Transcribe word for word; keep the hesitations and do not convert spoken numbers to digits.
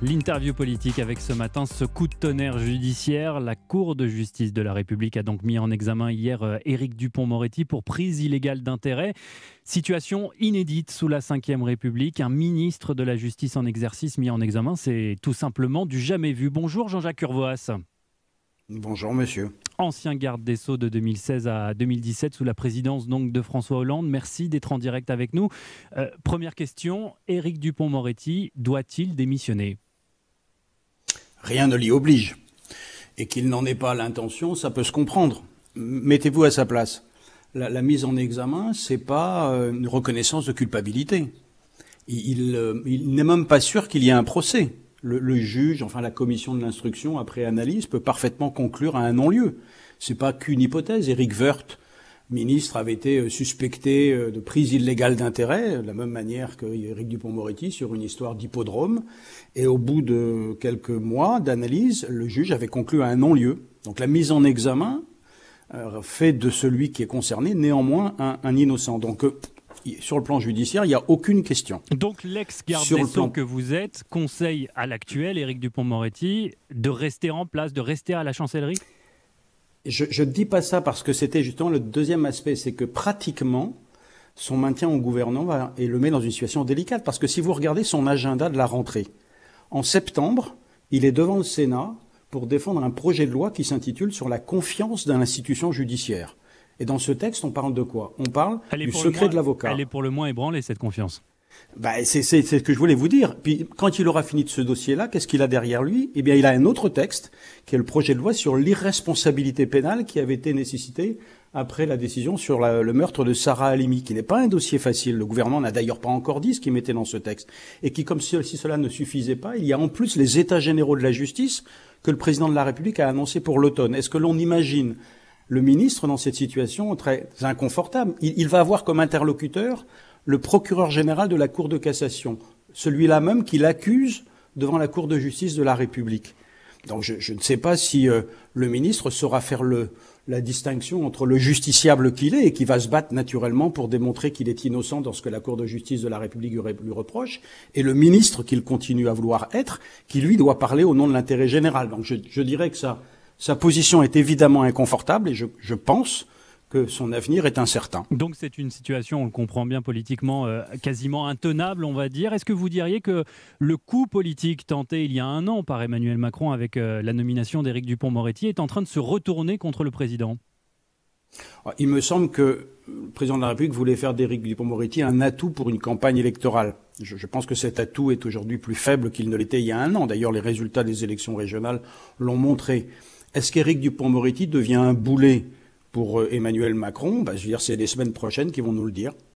L'interview politique avec ce matin ce coup de tonnerre judiciaire. La Cour de justice de la République a donc mis en examen hier euh, Éric Dupond-Moretti pour prise illégale d'intérêt. Situation inédite sous la cinquième République. Un ministre de la Justice en exercice mis en examen, c'est tout simplement du jamais vu. Bonjour Jean-Jacques Urvoas. Bonjour monsieur. Ancien garde des Sceaux de deux mille seize à deux mille dix-sept sous la présidence donc de François Hollande. Merci d'être en direct avec nous. Euh, première question, Éric Dupond-Moretti doit-il démissionner ? Rien ne l'y oblige. Et qu'il n'en ait pas l'intention, ça peut se comprendre. Mettez-vous à sa place. La, la mise en examen, c'est pas une reconnaissance de culpabilité. Il, il, il n'est même pas sûr qu'il y ait un procès. Le, le juge, enfin la commission de l'instruction, après analyse, peut parfaitement conclure à un non-lieu. C'est pas qu'une hypothèse. Éric Woerth, ministre, avait été suspecté de prise illégale d'intérêt, de la même manière que Éric Dupond-Moretti, sur une histoire d'hippodrome. Et au bout de quelques mois d'analyse, le juge avait conclu à un non-lieu. Donc la mise en examen euh, fait de celui qui est concerné néanmoins un, un innocent. Donc euh, sur le plan judiciaire, il n'y a aucune question. Donc l'ex-garde des Sceaux plan... que vous êtes conseille à l'actuel Éric Dupond-Moretti de rester en place, de rester à la chancellerie ? Je ne dis pas ça parce que c'était justement le deuxième aspect, c'est que pratiquement, son maintien au gouvernement va, et le met dans une situation délicate. Parce que si vous regardez son agenda de la rentrée, en septembre, il est devant le Sénat pour défendre un projet de loi qui s'intitule « Sur la confiance dans l'institution judiciaire ». Et dans ce texte, on parle de quoi ? On parle du secret de l'avocat. Elle est pour le moins ébranlée, cette confiance. Bah, c'est, c'est, c'est ce que je voulais vous dire. Puis, quand il aura fini de ce dossier-là, qu'est-ce qu'il a derrière lui ? Eh bien, il a un autre texte, qui est le projet de loi sur l'irresponsabilité pénale qui avait été nécessité après la décision sur la, le meurtre de Sarah Halimi, qui n'est pas un dossier facile. Le gouvernement n'a d'ailleurs pas encore dit ce qu'il mettait dans ce texte. Et qui, comme si, si cela ne suffisait pas, il y a en plus les états généraux de la justice que le président de la République a annoncé pour l'automne. Est-ce que l'on imagine le ministre dans cette situation très inconfortable ? il, il va avoir comme interlocuteur le procureur général de la Cour de cassation, celui-là même qui l'accuse devant la Cour de justice de la République. Donc je, je ne sais pas si euh, le ministre saura faire le, la distinction entre le justiciable qu'il est et qui va se battre naturellement pour démontrer qu'il est innocent dans ce que la Cour de justice de la République lui, lui reproche, et le ministre qu'il continue à vouloir être, qui lui doit parler au nom de l'intérêt général. Donc je, je dirais que sa, sa position est évidemment inconfortable et je, je pense que son avenir est incertain. Donc c'est une situation, on le comprend bien politiquement, euh, quasiment intenable, on va dire. Est-ce que vous diriez que le coup politique tenté il y a un an par Emmanuel Macron avec euh, la nomination d'Éric Dupond-Moretti est en train de se retourner contre le président ? Il me semble que le président de la République voulait faire d'Éric Dupond-Moretti un atout pour une campagne électorale. Je, je pense que cet atout est aujourd'hui plus faible qu'il ne l'était il y a un an. D'ailleurs, les résultats des élections régionales l'ont montré. Est-ce qu'Éric Dupond-Moretti devient un boulet pour Emmanuel Macron? Bah, je veux dire, c'est les semaines prochaines qui vont nous le dire.